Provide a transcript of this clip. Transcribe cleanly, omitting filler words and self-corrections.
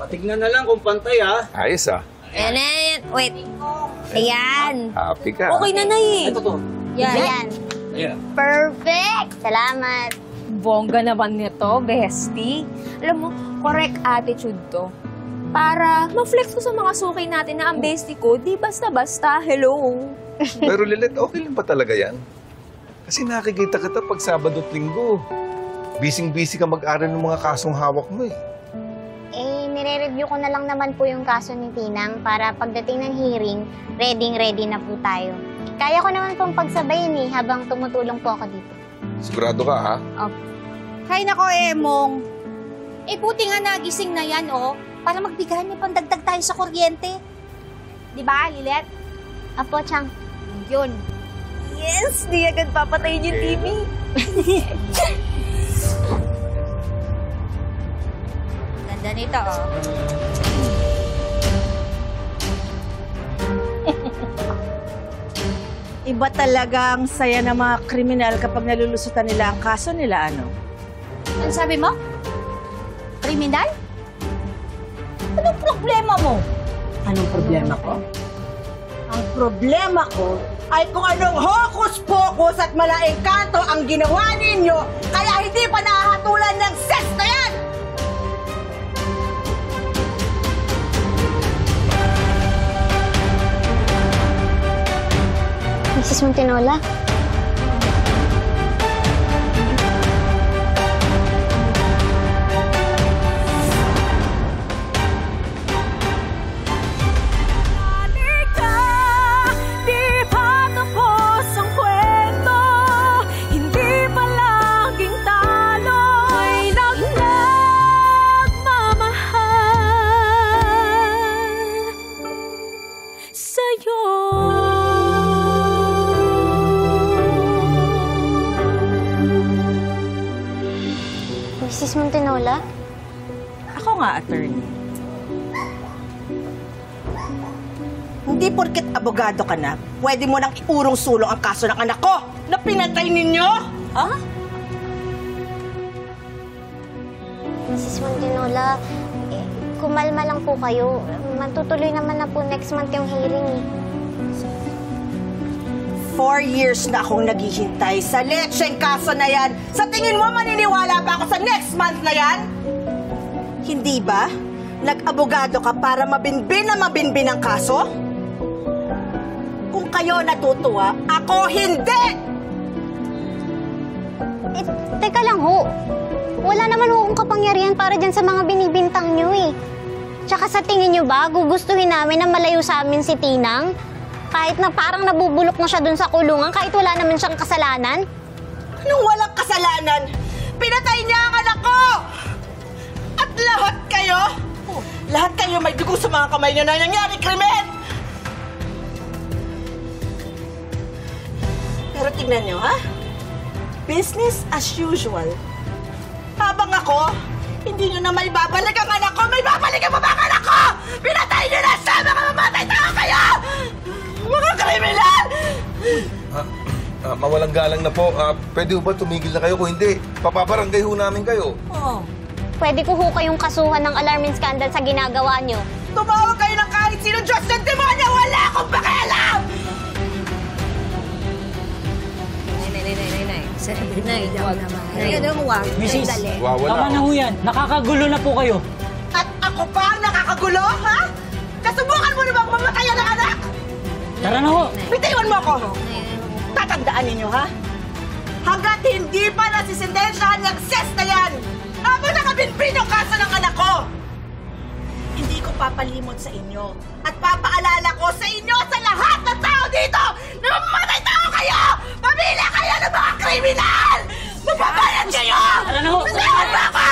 Patignan na lang kung pantay, ha? Ayos, ah. Ayan, wait. Ayan. Happy ka. Okay na eh. Ito to. Yan. Ayan. Perfect! Salamat. Bongga naman nito, bestie. Alam mo, correct attitude to. Para ma-flex ko sa mga suki natin na ang bestie ko, di basta-basta, hello. Pero Lilet, okay lang ba talaga yan? Kasi nakikita kita pag Sabado at Linggo. Bising-busy ka mag-aral ng mga kasong hawak mo eh. Nire-review ko na lang naman po yung kaso ni Tinang para pagdating ng hearing, ready na po tayo. Kaya ko naman pong pagsabayin habang tumutulong po ako dito. Sigurado ka, ha? Opo. Hay nako, Emong. Buti nga nagising na yan, para magbigay may pandagdag tayo sa kuryente. Di ba, Lilet? Apo, Chang. Yun. Yes, di agad papatayin yung TV. Ganda nito, Iba talaga ang saya ng mga kriminal kapag nalulusutan nila ang kaso nila, ano? Ano sabi mo? Kriminal? Anong problema mo? Anong problema ko? Ang problema ko ay kung anong hokus-pokus at malaengkanto ang ginawa ninyo kaya hindi pa nahahatulan ng ses na yan! Mrs. Montinola? Mrs. Montinola? Ako nga, attorney. Hindi porket abogado ka na, pwede mo nang iurong-sulong ang kaso ng anak ko na pinatay ninyo? Ha? Mrs. Montinola, kumalma lang po kayo. Matutuloy naman na po next month yung hearing. 4 years na akong naghihintay sa lecheng kaso na yan. Sa tingin mo, maniniwala ba ako sa next month na yan? Hindi ba? Nag-abogado ka para mabinbin ang kaso? Kung kayo natutuwa, ako hindi! Teka lang ho. Wala naman ho akong kapangyarihan para dyan sa mga binibintang nyo Tsaka sa tingin nyo ba, gugustuhin namin na malayo sa amin si Tinang? Kahit na parang nabubulok na siya dun sa kulungan, kahit wala naman siyang kasalanan? Anong walang kasalanan? Pinatay niya ang anak ko! At lahat kayo may dugo sa mga kamay niyo na nangyari krimen! Pero tingnan niyo, ha? Business as usual. Habang ako, hindi niyo na may babalik ang anak ko, may babalik ang mga anak ko! Pinatay niyo na siya! Mga mamatay tao kayo! Mga kriminal! Mawalang galang na po. Pwede ba tumigil na kayo? Kung hindi, papabarangay ho namin kayo. Pwede ko ho kayong kasuhan ng alarming scandal sa ginagawa nyo. Tumawag kayo ng kahit sino Diyos ng demonyo! Wala akong pakialam! Nay, huwag naman. Huwag. Mrs. Wawala. Tama na ho yan. Nakakagulo na po kayo. At ako pa ang nakakagulo, ha? Kasubukan mo na bang mamatayan ang anak? Tara na ho. Bitiwan mo ako! Tatandaan ninyo, ha? Hanggat hindi pa nasisintensyahan yung ses na yan, habang nakabinbin yung kaso ng anak ko, hindi ko papalimot sa inyo at papaalala ko sa inyo sa lahat ng tao dito na mamatay tao kayo! Pamilya kayo ng mga kriminal! Magbabayad kayo! Tara na ho. Bitiwan mo ako!